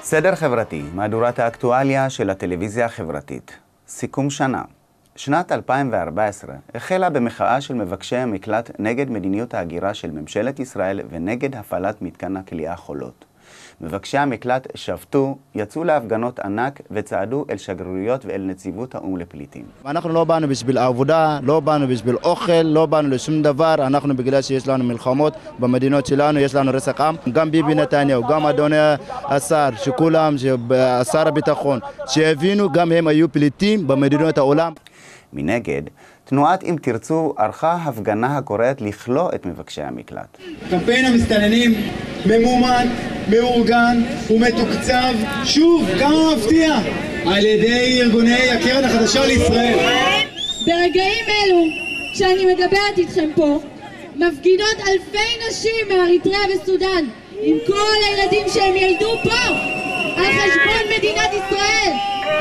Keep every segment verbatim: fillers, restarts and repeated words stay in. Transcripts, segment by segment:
סדר חברתי, מהדורת האקטואליה של הטלוויזיה החברתית. סיכום שנה. שנת אלפיים וארבע עשרה החלה במחאה של מבקשי המקלט נגד מדיניות ההגירה של ממשלת ישראל ונגד הפעלת מתקן הכליאה חולות. מבקשי המקלט שבתו, יצאו להפגנות ענק וצעדו אל שגרירויות ואל נציבות האו"ם לפליטים. אנחנו לא באנו בשביל עבודה, לא באנו בשביל אוכל, לא באנו לשום דבר. אנחנו בגלל שיש לנו מלחמות במדינות שלנו, יש לנו רצח עם. גם ביבי נתניהו, גם אדוני השר, שכולם, שר הביטחון, שהבינו גם הם היו פליטים במדינות העולם. מנגד, תנועת אם תרצו ערכה הפגנה הקוראת לכלוא את מבקשי המקלט. קמפיין המסתננים ממומן, מאורגן ומתוקצב, שוב, כמה מפתיע, על ידי ארגוני הקרן החדשה לישראל. ברגעים אלו, כשאני מדברת איתכם פה, מפגינות אלפי נשים מאריתריאה וסודן, עם כל הילדים שהם ילדו פה, על חשבון מדינת ישראל.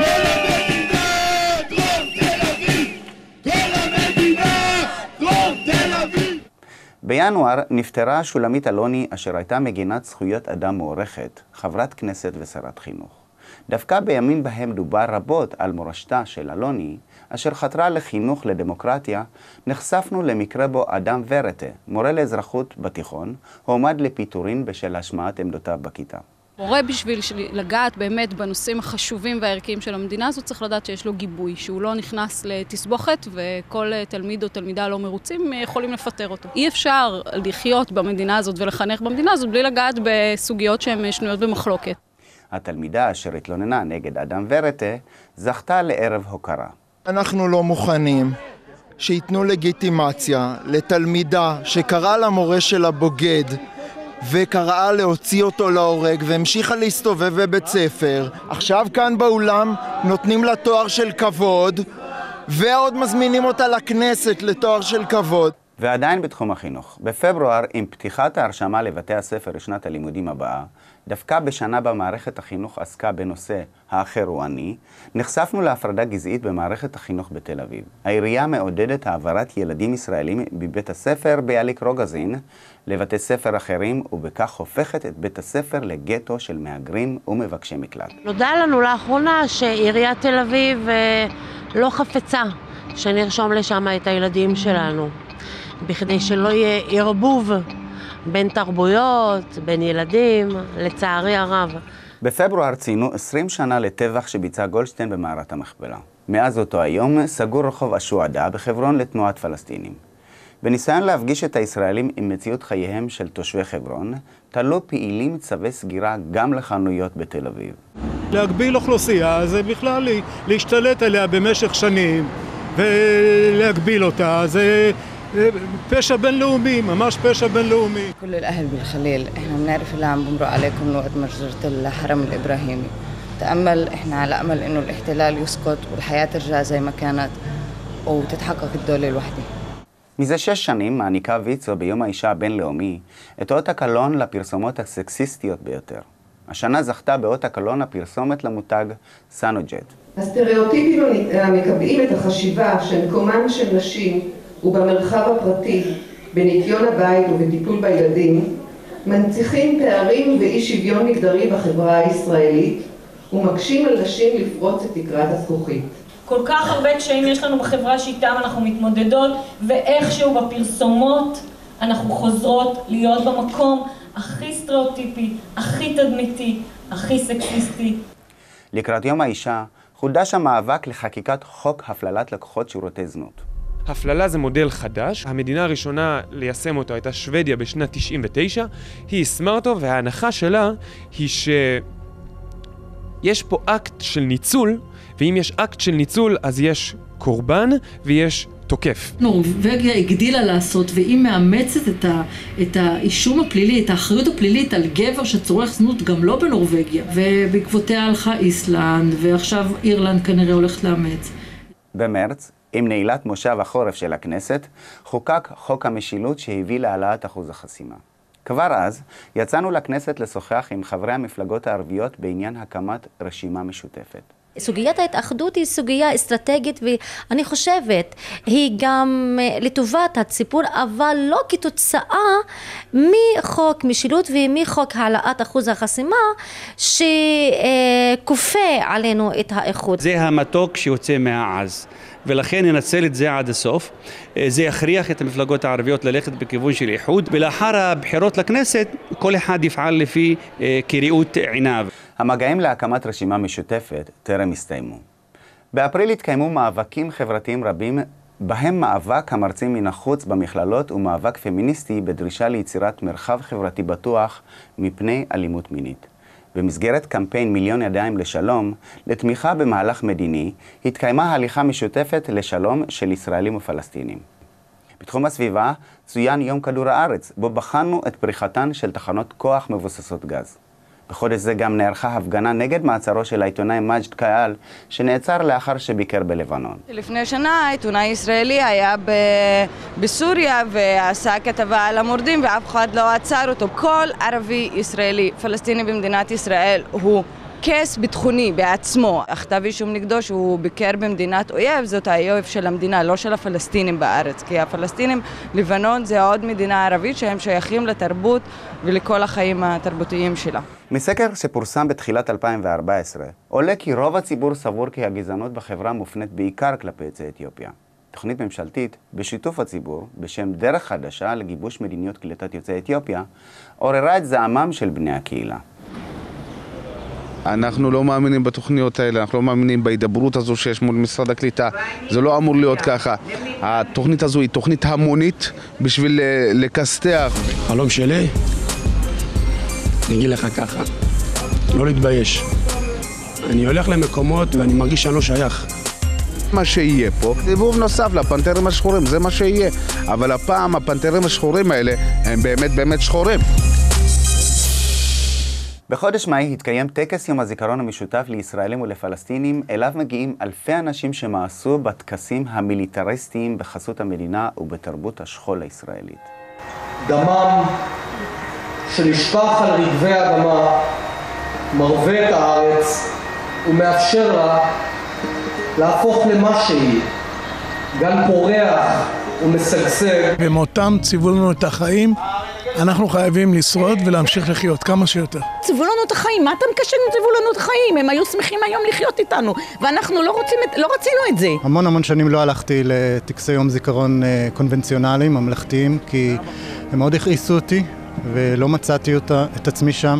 בינואר נפטרה שולמית אלוני, אשר הייתה מגינת זכויות אדם מוערכת, חברת כנסת ושרת חינוך. דווקא בימים בהם דובר רבות על מורשתה של אלוני, אשר חתרה לחינוך לדמוקרטיה, נחשפנו למקרה בו אדם ורטה, מורה לאזרחות בתיכון, הועמד לפיטורין בשל השמעת עמדותיו בכיתה. מורה בשביל לגעת באמת בנושאים החשובים והערכיים של המדינה הזאת צריך לדעת שיש לו גיבוי, שהוא לא נכנס לתסבוכת וכל תלמיד או תלמידה לא מרוצים יכולים לפטר אותו. אי אפשר לחיות במדינה הזאת ולחנך במדינה הזאת בלי לגעת בסוגיות שהן שנויות במחלוקת. התלמידה אשר התלוננה נגד אדם ורטה זכתה לערב הוקרה. אנחנו לא מוכנים שיתנו לגיטימציה לתלמידה שקראה למורה שלה בוגד וקראה להוציא אותו להורג והמשיכה להסתובב בבית ספר. עכשיו כאן באולם נותנים לה תואר של כבוד ועוד מזמינים אותה לכנסת לתואר של כבוד. ועדיין בתחום החינוך. בפברואר, עם פתיחת ההרשמה לבתי הספר לשנת הלימודים הבאה, דווקא בשנה במערכת החינוך עסקה בנושא האחר הוא אני, נחשפנו להפרדה גזעית במערכת החינוך בתל אביב. העירייה מעודדת העברת ילדים ישראלים בבית הספר ביאליק רוגזין לבתי ספר אחרים, ובכך הופכת את בית הספר לגטו של מהגרים ומבקשי מקלט. נודע לנו לאחרונה שעיריית תל אביב לא חפצה שנרשום לשם את הילדים שלנו, בכדי שלא יהיה ערבוב בין תרבויות, בין ילדים, לצערי הרב. בפברואר ציינו עשרים שנה לטבח שביצע גולדשטיין במערת המכפלה. מאז אותו היום סגור רחוב השועדה בחברון לתנועת פלסטינים. בניסיון להפגיש את הישראלים עם מציאות חייהם של תושבי חברון, תלו פעילים צווי סגירה גם לחנויות בתל אביב. להגביל אוכלוסייה זה בכלל להשתלט עליה במשך שנים ולהגביל אותה, זה פשע בינלאומי, ממש פשע בינלאומי. كل الأهل بالخليل احنا بنعرف اللي عم بمرق عليكم من وقت مجزرة الحرم الإبراهيمي. تأمل احنا على أمل إنه الاحتلال يسقط والحياة ترجع زي ما كانت وتتحقق الدولة الوحدة. מזה שש שנים מעניקה ויצו ביום האישה הבינלאומי את אות הקלון לפרסומות הסקסיסטיות ביותר. השנה זכתה באות הקלון הפרסומת למותג סנוג'ט. הסטריאוטיפים המקבעים את החשיבה של מקומן של נשים ובמרחב הפרטי, בניקיון הבית ובטיפול בילדים, מנציחים פערים ואי שוויון מגדרי בחברה הישראלית ומקשים על נשים לפרוץ את תקרת הזכוכית. כל כך הרבה קשיים יש לנו בחברה שאיתם אנחנו מתמודדות, ואיכשהו בפרסומות אנחנו חוזרות להיות במקום הכי סטריאוטיפי, הכי תדמיתי, הכי סקסיסטי. לקראת יום האישה חודש המאבק לחקיקת חוק הפללת לקוחות שירותי זנות. הפללה זה מודל חדש, המדינה הראשונה ליישם אותו הייתה שוודיה בשנת תשעים ותשע, היא יישמה אותו וההנחה שלה היא שיש פה אקט של ניצול, ואם יש אקט של ניצול אז יש קורבן ויש תוקף. נורווגיה הגדילה לעשות והיא מאמצת את, ה, את האישום הפלילי, את האחריות הפלילית על גבר שצורך זנות גם לא בנורווגיה, ובעקבותיה הלכה איסלנד ועכשיו אירלנד כנראה הולכת לאמץ. במרץ, עם נעילת מושב החורף של הכנסת, חוקק חוק המשילות שהביא להעלאת אחוז החסימה. כבר אז יצאנו לכנסת לשוחח עם חברי המפלגות הערביות בעניין הקמת רשימה משותפת. סוגיית ההתאחדות היא סוגיה אסטרטגית, ואני חושבת היא גם לטובת הציבור, אבל לא כתוצאה מחוק משילות ומחוק העלאת אחוז החסימה שכופה עלינו את האיחוד. זה המתוק שיוצא מהעז, ולכן ננצל את זה עד הסוף. זה יכריח את המפלגות הערביות ללכת בכיוון של איחוד, ולאחר הבחירות לכנסת כל אחד יפעל לפי כראות עיניו. המגעים להקמת רשימה משותפת טרם הסתיימו. באפריל התקיימו מאבקים חברתיים רבים, בהם מאבק המרצים מן החוץ במכללות ומאבק פמיניסטי בדרישה ליצירת מרחב חברתי בטוח מפני אלימות מינית. במסגרת קמפיין מיליון ידיים לשלום, לתמיכה במהלך מדיני, התקיימה הליכה משותפת לשלום של ישראלים ופלסטינים. בתחום הסביבה צוין יום כדור הארץ, בו בחנו את פריחתן של תחנות כוח מבוססות גז. בחודש זה גם נערכה הפגנה נגד מעצרו של העיתונאי מג'ד קאל, שנעצר לאחר שביקר בלבנון. לפני שנה עיתונאי ישראלי היה ב... בסוריה ועשה כתבה על המורדים ואף אחד לא עצר אותו. כל ערבי ישראלי פלסטיני במדינת ישראל הוא קייס ביטחוני בעצמו. הכתב אישום נגדו שהוא ביקר במדינת אויב, זאת האויב של המדינה, לא של הפלסטינים בארץ. כי הפלסטינים, לבנון זה עוד מדינה ערבית שהם שייכים לתרבות ולכל החיים התרבותיים שלה. מסקר שפורסם בתחילת אלפיים וארבע עשרה, עולה כי רוב הציבור סבור כי הגזענות בחברה מופנית בעיקר כלפי יוצאי אתיופיה. תוכנית ממשלתית בשיתוף הציבור, בשם דרך חדשה לגיבוש מדיניות קליטת יוצאי אתיופיה, עוררה את זעמם של בני הקהילה. אנחנו לא מאמינים בתוכניות האלה, אנחנו לא מאמינים בהידברות הזו שיש מול משרד הקליטה. זה לא אמור להיות ככה. התוכנית הזו היא תוכנית המונית בשביל לקסטח. חלום שלי, אני אגיד לך ככה, לא להתבייש. אני הולך למקומות ואני מרגיש שאני לא שייך. מה שיהיה פה, סיבוב נוסף לפנתרים השחורים, זה מה שיהיה. אבל הפעם הפנתרים השחורים האלה הם באמת באמת שחורים. בחודש מאי התקיים טקס יום הזיכרון המשותף לישראלים ולפלסטינים, אליו מגיעים אלפי אנשים שמעשו בטקסים המיליטריסטיים בחסות המדינה ובתרבות השכול הישראלית. דמם שנשפך על רגבי האדמה מרווה את הארץ ומאפשר לה להפוך למה שהיא, גן פורח ומשגשג. במותם ציוו לנו את החיים, אנחנו חייבים לשרוד ולהמשיך לחיות כמה שיותר. ציוו לנו את החיים, מה אתה מקשר אם ציוו לנו את החיים? הם היו שמחים היום לחיות איתנו, ואנחנו לא, רוצים, לא רצינו את זה. המון המון שנים לא הלכתי לטקסי יום זיכרון קונבנציונליים, ממלכתיים, כי הם מאוד הכעיסו אותי, ולא מצאתי אותה, את עצמי שם.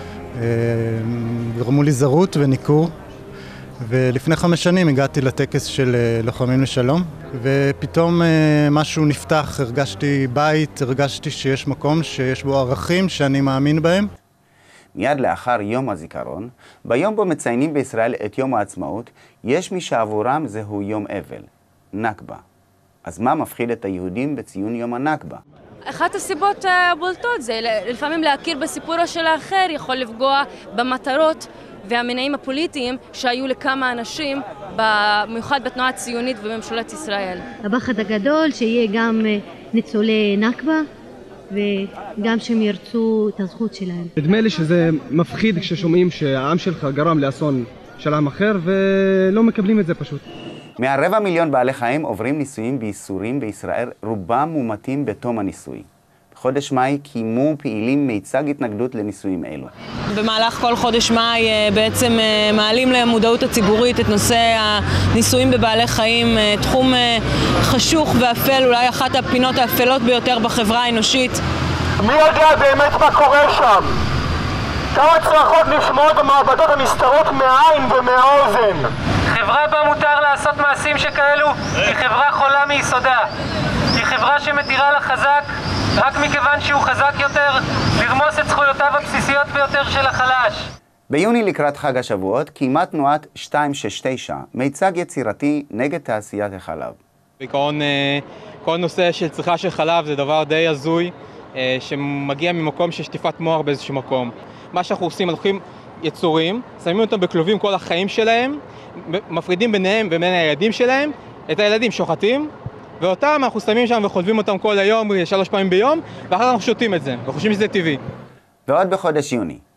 גרמו לי זרות וניכור. ולפני חמש שנים הגעתי לטקס של לוחמים לשלום, ופתאום משהו נפתח, הרגשתי בית, הרגשתי שיש מקום, שיש בו ערכים שאני מאמין בהם. מיד לאחר יום הזיכרון, ביום בו מציינים בישראל את יום העצמאות, יש מי שעבורם זהו יום אבל, נכבה. אז מה מפחיד את היהודים בציון יום הנכבה? אחת הסיבות הבולטות זה לפעמים להכיר בסיפורו של האחר, יכול לפגוע במטרות והמניעים הפוליטיים שהיו לכמה אנשים, במיוחד בתנועה הציונית ובממשלת ישראל. הפחד הגדול שיהיה גם ניצולי נכבה וגם שהם ירצו את הזכות שלהם. נדמה לי שזה מפחיד כששומעים שהעם שלך גרם לאסון של עם אחר ולא מקבלים את זה פשוט. מהרבע מיליון בעלי חיים עוברים ניסויים בייסורים בישראל, רובם מומתים בתום הניסוי. בחודש מאי קיימו פעילים מיצג התנגדות לניסויים אלו. במהלך כל חודש מאי בעצם מעלים למודעות הציבורית את נושא הניסויים בבעלי חיים, תחום חשוך ואפל, אולי אחת הפינות האפלות ביותר בחברה האנושית. מי יודע באמת מה קורה שם? כמה צרחות נשמעות במעבדות הנסתרות מהעין ומהאוזן? חברה בה מותר לעשות מעשים שכאלו היא חברה חולה מיסודה. היא חברה שמתירה לחזק רק מכיוון שהוא חזק יותר לרמוס את זכויותיו הבסיסיות ביותר של החלש. ביוני לקראת חג השבועות קיימה תנועת שתיים שש תשע מיצג יצירתי נגד תעשיית החלב. בעיקרון כל נושא של צריכה של חלב זה דבר די הזוי שמגיע ממקום של שטיפת מוח באיזשהו מקום. מה שאנחנו עושים, אנחנו לוקחים יצורים, שמים אותם בכלובים כל החיים שלהם, מפרידים ביניהם ובין הילדים שלהם, את הילדים שוחטים, ואותם אנחנו שמים שם וחולבים אותם כל היום, שלוש פעמים ביום, ואחר כך אנחנו שותים את זה, וחושבים שזה טבעי. ועוד בחודש יוני,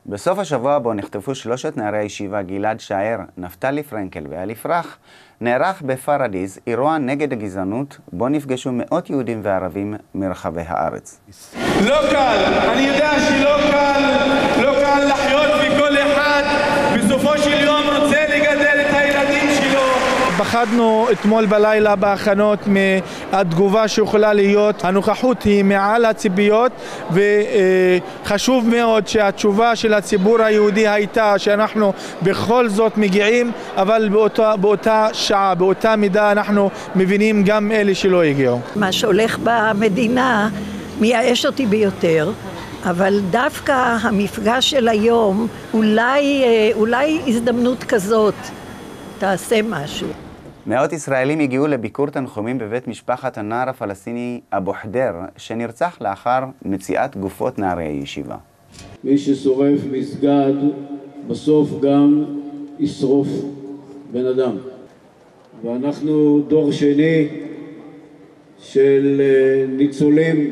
בסוף השבוע בו נחטפו שלושת נערי הישיבה גלעד שער, נפתלי פרנקל ואלי פרח, נערך בפרדיס אירוע נגד הגזענות, בו נפגשו מאות יהודים וערבים מרחבי הארץ. לא קל, אני יודע שלא קל, לא קל לחיות וכל אחד בסופו של יום רוצה לגדל את הילדים שלו. פחדנו אתמול בלילה בהכנות מהתגובה שיכולה להיות. הנוכחות היא מעל הציפיות, וחשוב מאוד שהתשובה של הציבור היהודי הייתה שאנחנו בכל זאת מגיעים, אבל באותה, באותה שעה, באותה מידה אנחנו מבינים גם אלה שלא הגיעו. מה שהולך במדינה מייאש אותי ביותר, אבל דווקא המפגש של היום, אולי, אולי הזדמנות כזאת תעשה משהו. מאות ישראלים הגיעו לביקור תנחומים בבית משפחת הנער הפלסטיני אבו חדר, שנרצח לאחר מציאת גופות נערי הישיבה. מי ששורף מסגד, בסוף גם ישרוף בן אדם. ואנחנו דור שני של ניצולים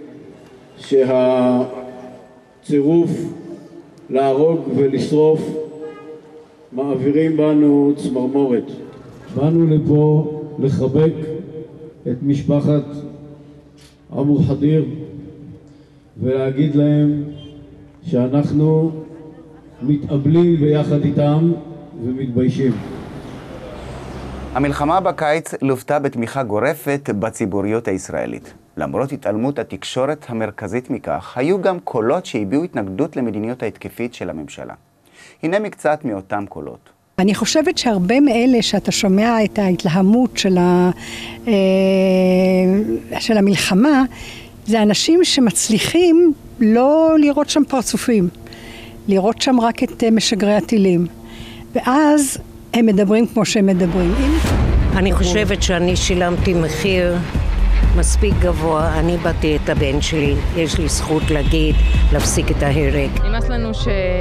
שהצירוף להרוג ולשרוף מעבירים בנו צמרמורת. באנו לפה לחבק את משפחת אבו חדיר ולהגיד להם שאנחנו מתאבלים ביחד איתם ומתביישים. המלחמה בקיץ לוותה בתמיכה גורפת בציבוריות הישראלית. למרות התעלמות התקשורת המרכזית מכך, היו גם קולות שהביעו התנגדות למדיניות ההתקפית של הממשלה. הנה מקצת מאותם קולות. אני חושבת שהרבה מאלה שאתה שומע את ההתלהמות של, ה, של המלחמה, זה אנשים שמצליחים לא לראות שם פרצופים, לראות שם רק את משגרי הטילים. ואז הם מדברים כמו שהם מדברים. אני חושבת שאני שילמתי מחיר מספיק גבוה. אני באתי את הבן שלי, יש לי זכות להגיד, להפסיק את ההרג. נמאס לנו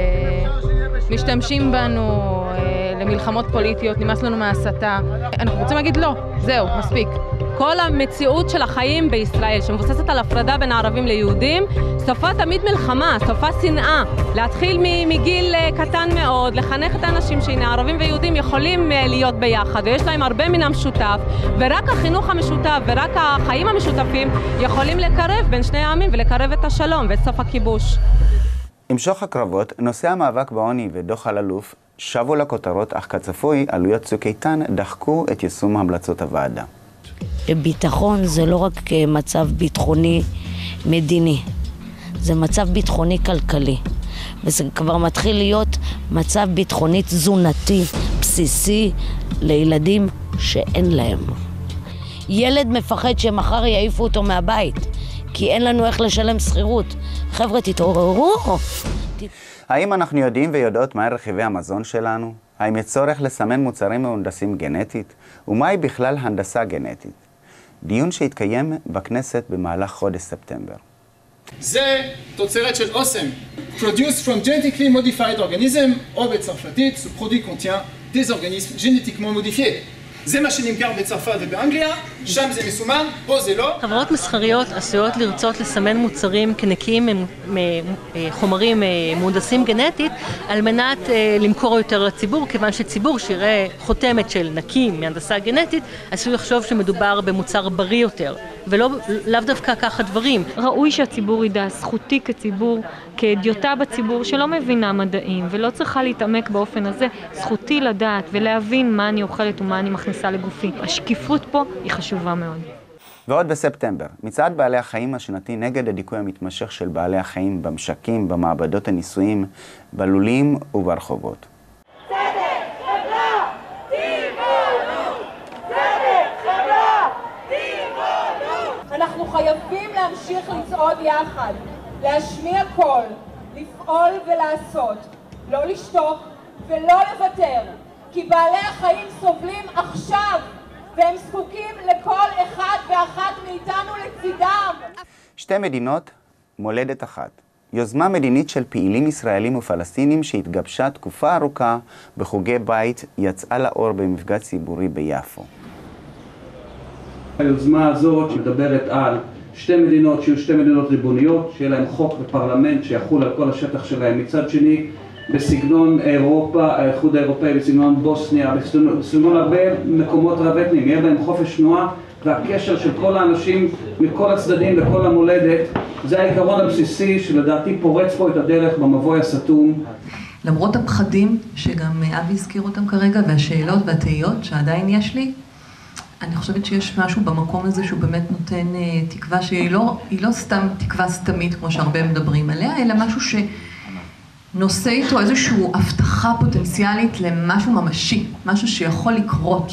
שמשתמשים בנו למלחמות פוליטיות, נמאס לנו מהסתה. אנחנו רוצים להגיד לא, זהו, מספיק. כל המציאות של החיים בישראל שמבוססת על הפרדה בין הערבים ליהודים, סופה תמיד מלחמה, סופה שנאה. להתחיל מגיל קטן מאוד, לחנך את האנשים שהנה ערבים ויהודים יכולים להיות ביחד ויש להם הרבה מן המשותף, ורק החינוך המשותף ורק החיים המשותפים יכולים לקרב בין שני העמים ולקרב את השלום ואת סוף הכיבוש. עם שוך הקרבות, נושא המאבק בעוני ודוח אלאלוף שבו לכותרות, אך כצפוי עלויות טיוטאIn דחקו את יישום המלצות הוועדה. ביטחון זה לא רק מצב ביטחוני מדיני, זה מצב ביטחוני כלכלי, וזה כבר מתחיל להיות מצב ביטחוני תזונתי בסיסי לילדים שאין להם. ילד מפחד שמחר יעיפו אותו מהבית, כי אין לנו איך לשלם שכירות. חבר'ה, תתעוררו. האם אנחנו יודעים ויודעות מה רכיבי המזון שלנו? האם יש צורך לסמן מוצרים מהונדסים גנטית? ומהי בכלל הנדסה גנטית? דיון שהתקיים בכנסת במהלך חודש ספטמבר. זה תוצרת של אוסם, produced from genetically modified organism, או בצרפתית, ce produit contient des organismes génétiquement modifiés. זה מה שנמכר בצרפת ובאנגליה, שם זה מסומן, פה זה לא. חברות מסחריות עשויות לרצות לסמן מוצרים כנקיים מחומרים מהונדסים גנטית, על מנת למכור יותר לציבור, כיוון שציבור שיראה חותמת של נקי מהנדסה גנטית, עשוי לחשוב שמדובר במוצר בריא יותר, ולא לאו דווקא ככה דברים. ראוי שהציבור ידע, זכותי כציבור, כדיוטה בציבור שלא מבינה מדעים ולא צריכה להתעמק באופן הזה, זכותי לדעת ולהבין מה אני אוכלת ומה אני מכניסה לגופי. השקיפות פה היא חשובה מאוד. ועוד בספטמבר, מצעד בעלי החיים השנתי נגד הדיכוי המתמשך של בעלי החיים במשקים, במעבדות הניסויים, בלולים וברחובות. אנחנו חייבים להמשיך לצעוד יחד, להשמיע קול, לפעול ולעשות, לא לשתוק ולא לוותר, כי בעלי החיים סובלים עכשיו והם זקוקים לכל אחד ואחת מאיתנו לצידם. שתי מדינות, מולדת אחת. יוזמה מדינית של פעילים ישראלים ופלסטינים שהתגבשה תקופה ארוכה בחוגי בית יצאה לאור במפגש ציבורי ביפו. היוזמה הזאת שמדברת על שתי מדינות שיהיו שתי מדינות ריבוניות, שיהיה להם חוק ופרלמנט שיחול על כל השטח שלהם. מצד שני, בסגנון אירופה, האיחוד האירופאי, בסגנון בוסניה, בסגנון הרבה מקומות רב אתניים, יהיה בהם חופש תנועה, והקשר של כל האנשים מכל הצדדים לכל המולדת, זה העיקרון הבסיסי שלדעתי פורץ פה את הדרך במבוי הסתום. למרות הפחדים שגם אבי הזכיר אותם כרגע, והשאלות והתהיות שעדיין יש לי, אני חושבת שיש משהו במקום הזה שהוא באמת נותן תקווה שהיא לא, היא לא סתם תקווה סתמית כמו שהרבה מדברים עליה, אלא משהו שנושא איתו איזושהי הבטחה פוטנציאלית למשהו ממשי, משהו שיכול לקרות.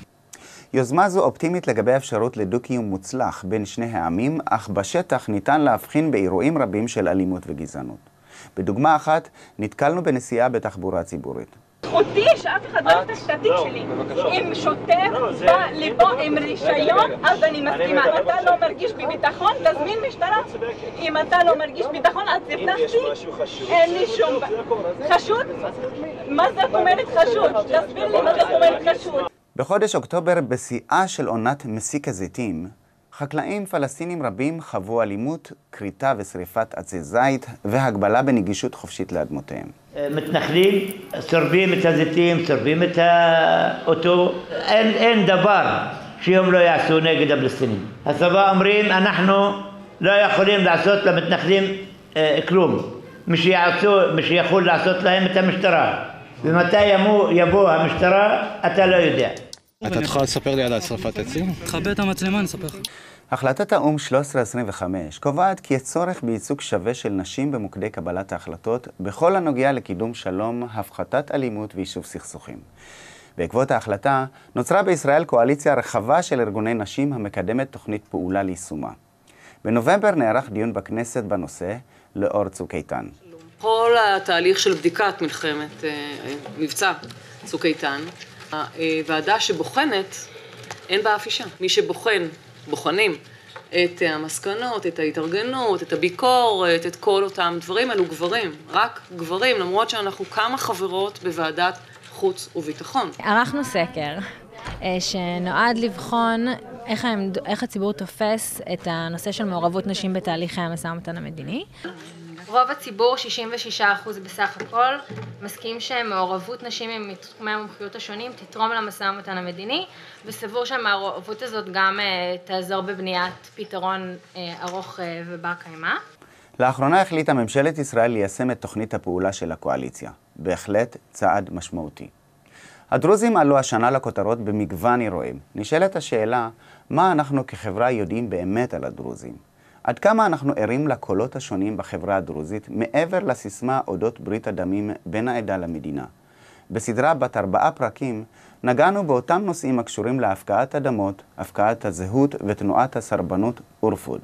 יוזמה זו אופטימית לגבי אפשרות לדו-קיום מוצלח בין שני העמים, אך בשטח ניתן להבחין באירועים רבים של אלימות וגזענות. בדוגמה אחת, נתקלנו בנסיעה בתחבורה ציבורית. זכותי שאף אחד לא יפתח את התיק שלי. אם שוטר בא לפה עם רישיון, אז אני מסכימה. אם אתה לא מרגיש בביטחון, תזמין משטרה. אם אתה לא מרגיש ביטחון, אז תפתח תיק. אין לי שום... חשוד? מה זאת אומרת חשוד? תסביר לי מה זאת אומרת חשוד. בחודש אוקטובר, בשיאה של עונת מסיק הזיתים, חקלאים פלסטינים רבים חוו אלימות, כריתה ושריפת עצי זית והגבלה בנגישות חופשית לאדמותיהם. מתנחלים, שורפים את הזיתים, שורפים את האוטו. אין, אין דבר שהם לא יעשו נגד הפלסטינים. הצבא אומרים, אנחנו לא יכולים לעשות למתנחלים אה, כלום. מי שיעשו, מי שיכול לעשות להם את המשטרה. ומתי יבוא, יבוא המשטרה, אתה לא יודע. אתה תוכל לספר לי על שרפת עצים? תחבר את המצלמה, נספר לך. החלטת האו"ם שלוש עשרה עשרים וחמש קובעת כי הצורך בייצוג שווה של נשים במוקדי קבלת ההחלטות בכל הנוגע לקידום שלום, הפחתת אלימות ויישוב סכסוכים. בעקבות ההחלטה נוצרה בישראל קואליציה רחבה של ארגוני נשים המקדמת תוכנית פעולה ליישומה. בנובמבר נערך דיון בכנסת בנושא לאור צוק איתן. כל התהליך של בדיקת מלחמת מבצע צוק איתן, הוועדה שבוחנת, אין בה אף אישה. מי שבוחן, בוחנים את המסקנות, את ההתארגנות, את הביקורת, את כל אותם דברים, אלו גברים, רק גברים, למרות שאנחנו כמה חברות בוועדת חוץ וביטחון. ערכנו סקר שנועד לבחון איך, איך הציבור תופס את הנושא של מעורבות נשים בתהליכי המשא ומתן המדיני. רוב הציבור, שישים ושישה אחוז בסך הכל, מסכים שמעורבות נשים מתחומי המומחיות השונים תתרום למשא ומתן המדיני, וסבור שהמעורבות הזאת גם תעזור בבניית פתרון ארוך ובר קיימא. לאחרונה החליטה ממשלת ישראל ליישם את תוכנית הפעולה של הקואליציה. בהחלט צעד משמעותי. הדרוזים עלו השנה לכותרות במגוון אירועים. נשאלת השאלה, מה אנחנו כחברה יודעים באמת על הדרוזים? עד כמה אנחנו ערים לקולות השונים בחברה הדרוזית מעבר לסיסמה אודות ברית הדמים בין העדה למדינה. בסדרה בת ארבעה פרקים נגענו באותם נושאים הקשורים להפקעת אדמות, הפקעת הזהות ותנועת הסרבנות ורפוד.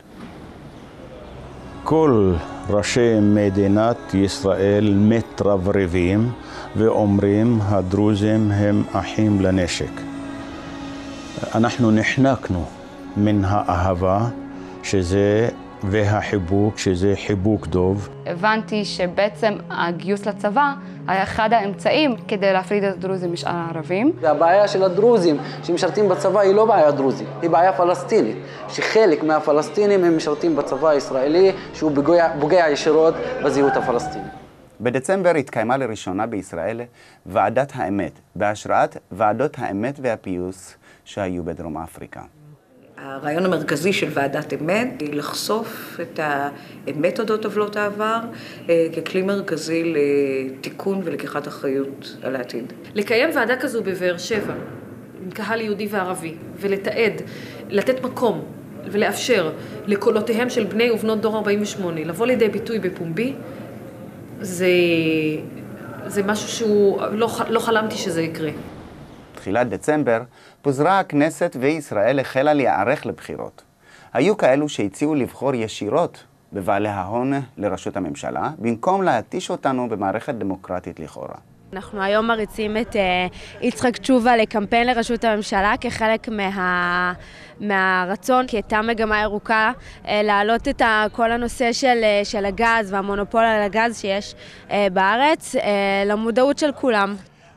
כל ראשי מדינת ישראל מתרברבים ואומרים הדרוזים הם אחים לנשק. אנחנו נחנקנו מן האהבה שזה והחיבוק, שזה חיבוק דוב. הבנתי שבעצם הגיוס לצבא היה אחד האמצעים כדי להפריד את הדרוזים משאר הערבים. הבעיה של הדרוזים שמשרתים בצבא היא לא בעיה דרוזית, היא בעיה פלסטינית, שחלק מהפלסטינים הם משרתים בצבא הישראלי, שהוא פוגע, פוגע ישירות בזהות הפלסטינית. בדצמבר התקיימה לראשונה בישראל ועדת האמת, בהשראת ועדות האמת והפיוס שהיו בדרום אפריקה. הרעיון המרכזי של ועדת אמת היא לחשוף את האמת אודות עוולות העבר ככלי מרכזי לתיקון ולקיחת אחריות על העתיד. לקיים ועדה כזו בבאר שבע, עם קהל יהודי וערבי, ולתעד, לתת מקום ולאפשר לקולותיהם של בני ובנות דור ארבעים ושמונה לבוא לידי ביטוי בפומבי, זה, זה משהו שהוא לא, לא חלמתי שזה יקרה. בתחילת דצמבר פוזרה הכנסת וישראל החלה להיערך לבחירות. היו כאלו שהציעו לבחור ישירות בבעלי ההון לראשות הממשלה, במקום להתיש אותנו במערכת דמוקרטית לכאורה. אנחנו היום מריצים את יצחק תשובה לקמפיין לראשות הממשלה כחלק מה, מהרצון, כי הייתה מגמה ירוקה, להעלות את כל הנושא של, של הגז והמונופול על הגז שיש בארץ למודעות של כולם.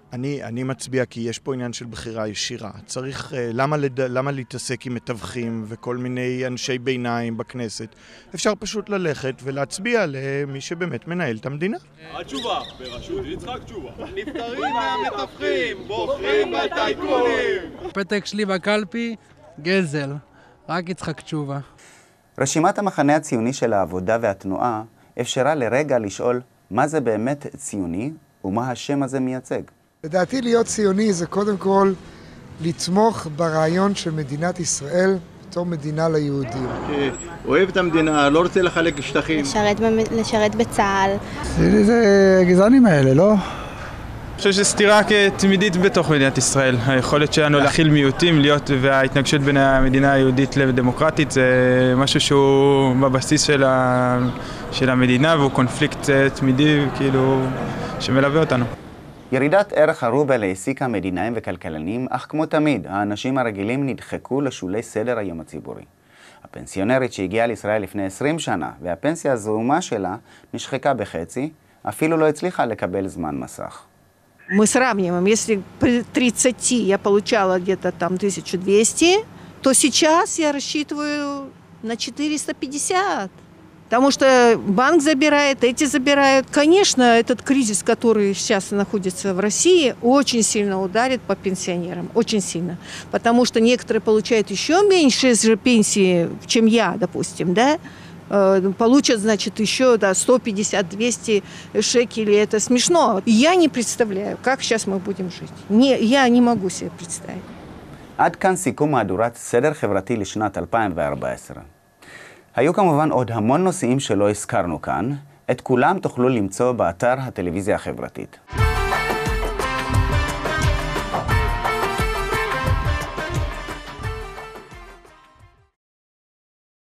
אני, אני מצביע כי יש פה עניין של בחירה ישירה. צריך, למה, לד... למה להתעסק עם מתווכים וכל מיני אנשי ביניים בכנסת? אפשר פשוט ללכת ולהצביע למי שבאמת מנהל את המדינה. התשובה, בראשות יצחק תשובה. נפטרים מהמתווכים, בוחרים בטייקונים. פתק שלי בקלפי, גזל. רק יצחק תשובה. רשימת המחנה הציוני של העבודה והתנועה אפשרה לרגע לשאול מה זה באמת ציוני ומה השם הזה מייצג. לדעתי להיות ציוני זה קודם כל לתמוך ברעיון של מדינת ישראל בתור מדינה ליהודים. אוהב את המדינה, לא רוצה לחלק שטחים. לשרת, לשרת בצה"ל. זה גזענים האלה, לא? אני חושב שסתירה כתמידית בתוך מדינת ישראל. היכולת שלנו להכיל מיעוטים, להיות וההתנגשות בין המדינה היהודית לדמוקרטית זה משהו שהוא בבסיס של, ה... של המדינה והוא קונפליקט תמידי כאילו שמלווה אותנו. ירידת ערך הרובל העסיקה מדינאים וכלכלנים, אך כמו תמיד, האנשים הרגילים נדחקו לשולי סדר היום הציבורי. הפנסיונרית שהגיעה לישראל לפני עשרים שנה והפנסיה הזעומה שלה נשחקה בחצי, אפילו לא הצליחה לקבל זמן מסך. Мы сравниваем, если при тридцати я получала где-то там тысячу двести, то сейчас я рассчитываю на четыреста пятьдесят. Потому что банк забирает, эти забирают. Конечно, этот кризис, который сейчас находится в России, очень сильно ударит по пенсионерам, очень сильно. Потому что некоторые получают еще меньше же пенсии, чем я, допустим, да? Получат, значит, еще да, сто пятьдесят - двести шекелей. Это смешно. Я не представляю, как сейчас мы будем жить. Не, я не могу себе представить. עד כאן סיכום מהדורת סדר חברתי לשנת אלפיים וארבע עשרה. היו כמובן עוד המון נושאים שלא הזכרנו כאן. את כולם תוכלו למצוא באתר הטלוויזיה החברתית.